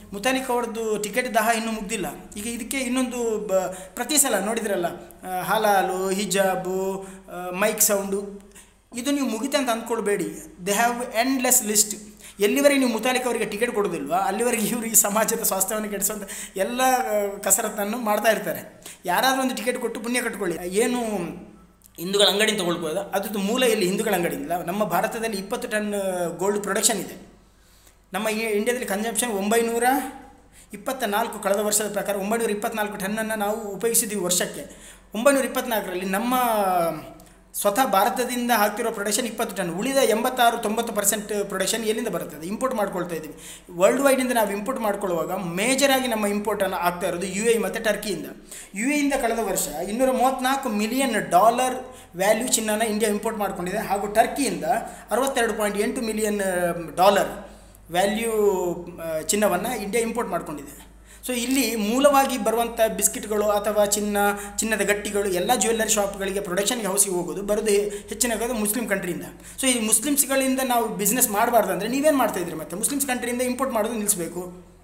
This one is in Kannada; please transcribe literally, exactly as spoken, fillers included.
ಮುತಾಲಿಕ್ ಅವ್ರದ್ದು ಟಿಕೆಟ್ ದಾಹ ಇನ್ನೂ ಮುಗ್ದಿಲ್ಲ. ಈಗ ಇದಕ್ಕೆ ಇನ್ನೊಂದು ಬ ಪ್ರತಿ ಸಲ ನೋಡಿದ್ರಲ್ಲ, ಹಲಾಲು, ಹಿಜಾಬು, ಮೈಕ್ ಸೌಂಡು, ಇದು ನೀವು ಮುಗಿತೆ ಅಂತ ಅಂದ್ಕೊಳ್ಬೇಡಿ. They have endless list. ಎಲ್ಲಿವರೆಗೆ ನೀವು ಮುತಾಲಿಕ್ ಅವರಿಗೆ ಟಿಕೆಟ್ ಕೊಡೋದಿಲ್ವ ಅಲ್ಲಿವರೆಗೆ ಇವರು ಈ ಸಮಾಜದ ಸ್ವಾಸ್ಥ್ಯವನ್ನು ಕೆಡಿಸುವಂಥ ಎಲ್ಲ ಕಸರತ್ತನ್ನು ಮಾಡ್ತಾ ಇರ್ತಾರೆ. ಯಾರಾದರೂ ಒಂದು ಟಿಕೆಟ್ ಕೊಟ್ಟು ಪುಣ್ಯ ಕಟ್ಕೊಳ್ಳಿ. ಏನು ಹಿಂದೂಗಳ ಅಂಗಡಿಯಿಂದ ತೊಗೊಳ್ಬೋದು, ಅದ್ರದ್ದು ಮೂಲ ಎಲ್ಲಿ ಹಿಂದೂಗಳ ಅಂಗಡಿಯಿಂದ. ನಮ್ಮ ಭಾರತದಲ್ಲಿ ಇಪ್ಪತ್ತು ಟನ್ ಗೋಲ್ಡ್ ಪ್ರೊಡಕ್ಷನ್ ಇದೆ. ನಮ್ಮ ಇಂಡಿಯಾದಲ್ಲಿ ಕನ್ಸಂಪ್ಷನ್ ಒಂಬೈನೂರ ಇಪ್ಪತ್ತ ನಾಲ್ಕು ಕಳೆದ ವರ್ಷದ ಪ್ರಕಾರ ಒಂಬೈನೂರ ಇಪ್ಪತ್ನಾಲ್ಕು ಟನ್ನನ್ನು ನಾವು ಉಪಯೋಗಿಸಿದ್ದೀವಿ ವರ್ಷಕ್ಕೆ. ಒಂಬೈನೂರ ಇಪ್ಪತ್ನಾಲ್ಕರಲ್ಲಿ ನಮ್ಮ ಸ್ವತಃ ಭಾರತದಿಂದ ಆಗ್ತಿರೋ ಪ್ರೊಡಕ್ಷನ್ ಇಪ್ಪತ್ತು ಟನ್. ಉಳಿದ ಎಂಬತ್ತಾರು ತೊಂಬತ್ತು ಪರ್ಸೆಂಟ್ ಪ್ರೊಡಕ್ಷನ್ ಎಲ್ಲಿಂದ ಬರ್ತದೆ? ಇಂಪೋರ್ಟ್ ಮಾಡ್ಕೊಳ್ತಾ ಇದ್ದೀವಿ. ವರ್ಲ್ಡ್ ವೈಡಿಂದ ನಾವು ಇಂಪೋರ್ಟ್ ಮಾಡ್ಕೊಳ್ಳುವಾಗ ಮೇಜರಾಗಿ ನಮ್ಮ ಇಂಪೋರ್ಟನ್ನು ಆಗ್ತಾ ಇರೋದು ಯು ಎ ಮತ್ತು ಟರ್ಕಿಯಿಂದ. ಯು ಎಯಿಂದ ಕಳೆದ ವರ್ಷ ಇನ್ನೂರ ಮೂವತ್ತ್ನಾಲ್ಕು ಮಿಲಿಯನ್ ಡಾಲರ್ ವ್ಯಾಲ್ಯೂ ಚಿನ್ನನ ಇಂಡಿಯಾ ಇಂಪೋರ್ಟ್ ಮಾಡ್ಕೊಂಡಿದೆ. ಹಾಗೂ ಟರ್ಕಿಯಿಂದ ಅರವತ್ತೆರಡು ಪಾಯಿಂಟ್ ಎಂಟು ಮಿಲಿಯನ್ ಡಾಲರ್ ವ್ಯಾಲ್ಯೂ ಚಿನ್ನವನ್ನು ಇಂಡಿಯಾ ಇಂಪೋರ್ಟ್ ಮಾಡ್ಕೊಂಡಿದೆ. ಸೊ ಇಲ್ಲಿ ಮೂಲವಾಗಿ ಬರುವಂಥ ಬಿಸ್ಕಿಟ್ಗಳು ಅಥವಾ ಚಿನ್ನ, ಚಿನ್ನದ ಗಟ್ಟಿಗಳು ಎಲ್ಲ ಜ್ಯುವೆಲ್ಲರಿ ಶಾಪ್ಗಳಿಗೆ ಪ್ರೊಡಕ್ಷನ್ಗೆ ಹೌಸಿಗೆ ಹೋಗೋದು ಬರೋದು ಹೆಚ್ಚಿನ ಮುಸ್ಲಿಂ ಕಂಟ್ರಿಯಿಂದ. ಸೊ ಈ ಮುಸ್ಲಿಮ್ಸ್ಗಳಿಂದ ನಾವು ಬಿಸ್ನೆಸ್ ಮಾಡಬಾರ್ದು ಅಂದರೆ ನೀವೇನು ಮಾಡ್ತಾಯಿದ್ರಿ? ಮತ್ತು ಮುಸ್ಲಿಮ್ಸ್ ಕಂಟ್ರಿಯಿಂದ ಇಂಪೋರ್ಟ್ ಮಾಡೋದು ನಿಲ್ಲಿಸಬೇಕು.